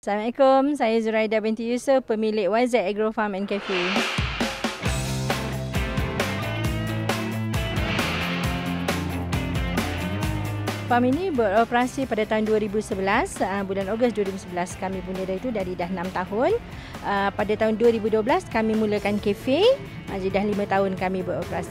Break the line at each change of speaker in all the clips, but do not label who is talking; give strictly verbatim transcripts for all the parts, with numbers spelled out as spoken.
Assalamualaikum, saya Zuraida binti Yusof, pemilik Y Z Agro Farm and Cafe. Farm ini beroperasi pada tahun dua ribu sebelas, uh, bulan Ogos dua ribu sebelas kami mula dari itu, dari dah enam tahun. Uh, pada tahun dua ribu dua belas kami mulakan kafe, uh, jadi dah lima tahun kami beroperasi.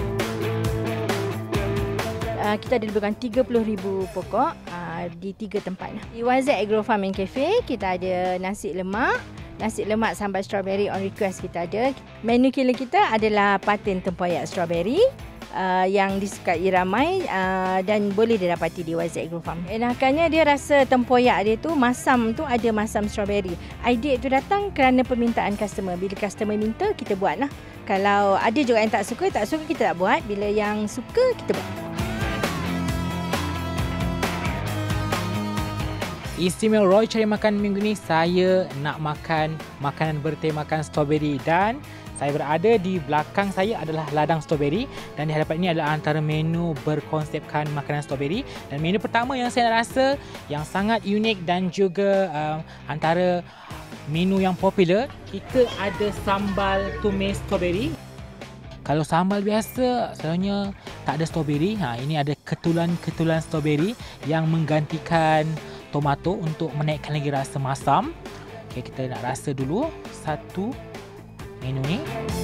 Uh, kita ada lebih kurang tiga puluh ribu pokok uh, di tiga tempat. Di Y Z Agro Farm and Cafe kita ada nasi lemak, nasi lemak sambal strawberry on request kita ada. Menu killer kita adalah patin tempoyak strawberry. Uh, yang disukai ramai uh, dan boleh didapati di Y Z Agro Farm. Enakannya dia rasa tempoyak dia tu, masam tu ada masam strawberry. Idea tu datang kerana permintaan customer. Bila customer minta, kita buat lah. Kalau ada juga yang tak suka, tak suka kita tak buat. Bila yang suka, kita buat.
Istimewa Roy cari makan minggu ni, saya nak makan makanan bertemakan strawberry dan saya berada di belakang saya adalah ladang strawberry dan di hadapan ini adalah antara menu berkonsepkan makanan strawberry. Dan menu pertama yang saya rasa yang sangat unik dan juga um, antara menu yang popular, kita ada sambal tumis strawberry. Kalau sambal biasa selalunya tak ada strawberry. Ha, ini ada ketulan-ketulan strawberry yang menggantikan tomato untuk menaikkan lagi rasa masam. Okay, kita nak rasa dulu satu menu ni.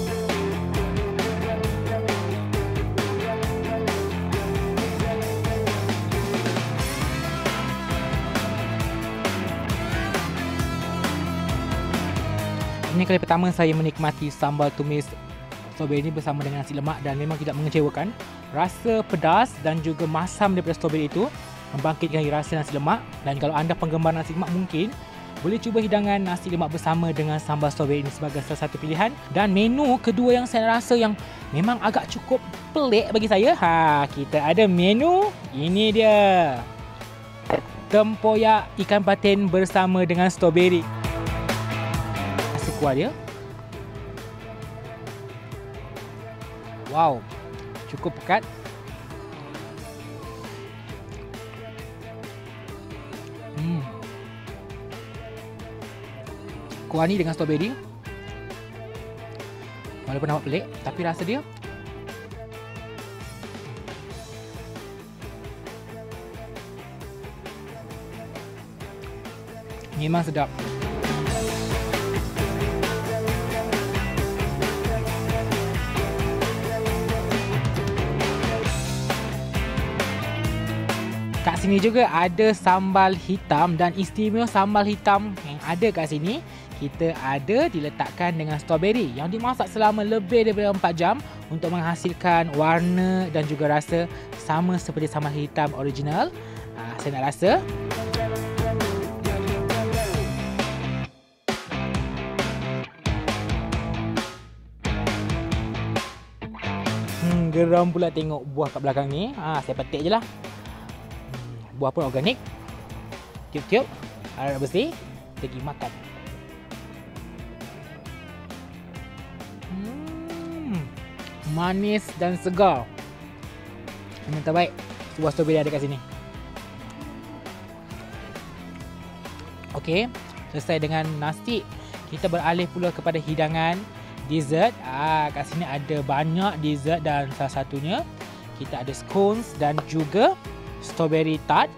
Ini kali pertama saya menikmati sambal tumis strawberry ini bersama dengan nasi lemak dan memang tidak mengecewakan. Rasa pedas dan juga masam daripada strawberry itu membangkitkan rasa nasi lemak, dan kalau anda penggemar nasi lemak mungkin boleh cuba hidangan nasi lemak bersama dengan sambal strawberry ini sebagai salah satu pilihan. Dan menu kedua yang saya rasa yang memang agak cukup pelik bagi saya, ha, kita ada menu ini dia. Tempoyak ikan patin bersama dengan strawberry. Rasa kuah dia. Wow, cukup pekat. Hmm. Kuah ni dengan strawberry walaupun nampak pelik, tapi rasa dia memang sedap. Kat sini juga ada sambal hitam, dan istimewa sambal hitam yang ada kat sini, kita ada diletakkan dengan strawberry yang dimasak selama lebih daripada empat jam untuk menghasilkan warna dan juga rasa sama seperti sambal hitam original. Ha, saya nak rasa. Hmm, geram pula tengok buah kat belakang ni. Ha, saya petik je lah. Hmm, buah pun organik. Tiup-tiup, harap bersih, pergi makan. Hmm, manis dan segar. Yang terbaik, buah strawberry ada kat sini. Okey, selesai dengan nasi, kita beralih pula kepada hidangan dessert. Ah, kat sini ada banyak dessert dan salah satunya kita ada scones dan juga strawberry tart.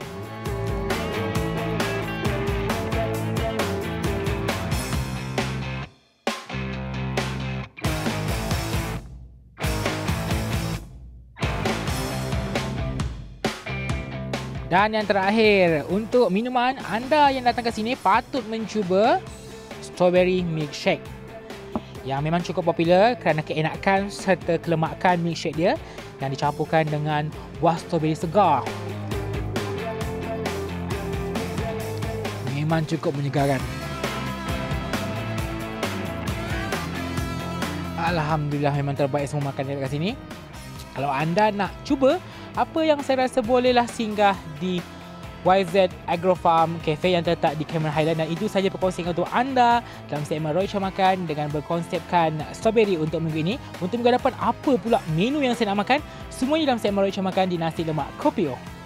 Dan yang terakhir, untuk minuman, anda yang datang ke sini patut mencuba strawberry milkshake yang memang cukup popular kerana keenakan serta kelemakan milkshake dia yang dicampurkan dengan buah strawberry segar. Memang cukup menyegarkan. Alhamdulillah, memang terbaik semua makanan kat sini. Kalau anda nak cuba, apa yang saya rasa bolehlah singgah di Y Z Agro Farm Cafe yang terletak di Cameron Highland, dan itu saja perkongsian untuk anda dalam segmen Roy Cari Makan dengan berkonsepkan strawberry untuk minggu ini. Untuk minggu hadapan, apa pula menu yang saya nak makan? Semuanya dalam segmen Roy Cari Makan di Nasi Lemak Kopio.